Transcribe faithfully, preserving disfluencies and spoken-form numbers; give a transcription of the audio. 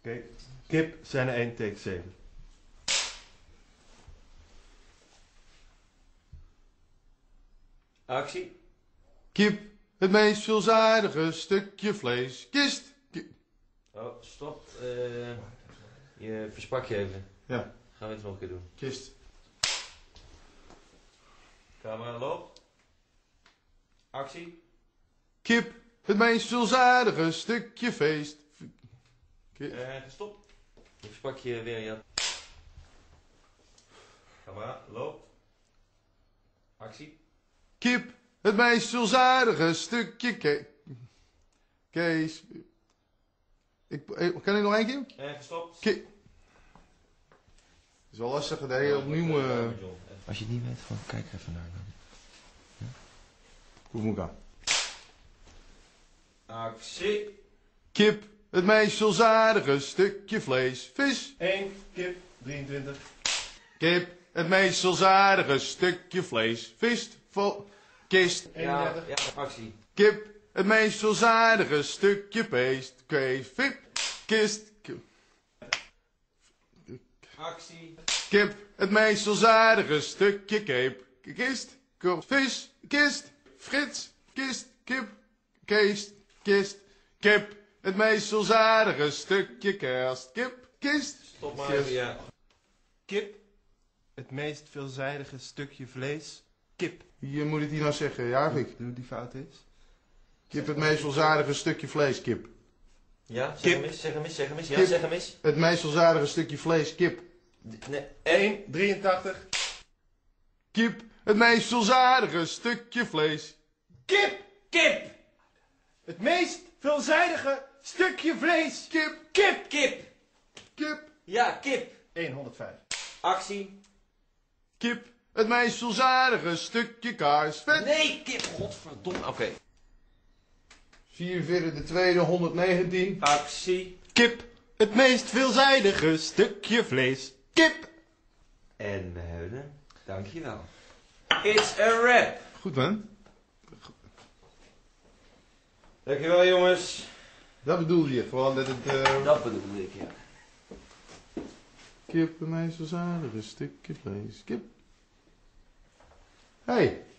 Okay. Kip, scène één, take zeven. Actie. Kip, het meest veelzijdige stukje vlees. Kist. Kip. Oh, stop. Uh, je versprak je even. Ja. Gaan we het nog een keer doen. Kist. Camera loopt. Actie. Kip, het meest veelzijdige stukje feest. Kip. Uh, stop. Je versprak je weer, ja. Camera loopt. Actie. Kip, het meest veelzijdige stukje ke Kees. Ik, ik, kan ik nog één keer? Uh, gestopt. Kip. Het is wel lastig dat je opnieuw... Uh... Als je het niet weet, gewoon kijk even naar dan. Ja? Hoe moet ik aan? Actie. Kip, het meest veelzijdige stukje vlees. Vis. één, kip, drieëntwintig. Kip, het meest veelzijdige stukje vlees. Vis. Vol. Kist. Ja, eenendertig. ja, actie. Kip, het meest veelzijdige stukje peest. Kees. Vip. Kist. Kip. Actie. Kip, het meest veelzijdige stukje keep. Kist. Kop. Vis. Kist. Frits. Kist. Kip. Keest. Kist. Kip, het meest veelzijdige stukje kerst. Kip. Kist. Stop maar Kist. even, ja. Kip, het meest veelzijdige stukje vlees. Kip. Je moet het hier nou zeggen, ja, Vic. Hoe die fout is. Kip, het meest veelzijdige stukje vlees. Kip. Ja, zeg Kip. hem eens, zeg hem eens, zeg hem eens. Ja, Kip. zeg hem eens. Het meest veelzijdige stukje vlees. Kip. D- Nee, één, drieëntachtig. Kip, het meest veelzijdige stukje vlees. Kip, Kip. het meest veelzijdige stukje vlees. Kip. Kip. Kip. Kip. Ja, kip. honderdvijf. Actie. Kip, het meest veelzijdige stukje kaas. Vet. Nee, kip. Godverdomme. Oké. Okay. vierentveertig de tweede, honderdnegentien. Actie. Kip, het meest veelzijdige stukje vlees. Kip. En huilen. Dankjewel. It's a wrap. Goed man. Dankjewel jongens. Dat bedoelde je, gewoon dat het... Uh... Dat bedoelde ik, ja. Kip, het meest veelzijdige stukje vlees. Kip. Hey.